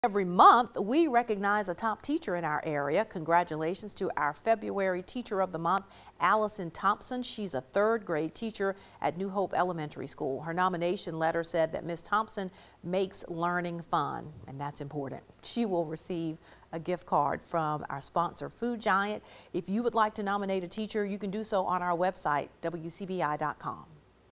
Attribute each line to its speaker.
Speaker 1: Every month, we recognize a top teacher in our area. Congratulations to our February Teacher of the Month, Allison Thompson. She's a third grade teacher at New Hope Elementary School. Her nomination letter said that Ms. Thompson makes learning fun, and that's important. She will receive a gift card from our sponsor, Food Giant. If you would like to nominate a teacher, you can do so on our website, WCBI.com.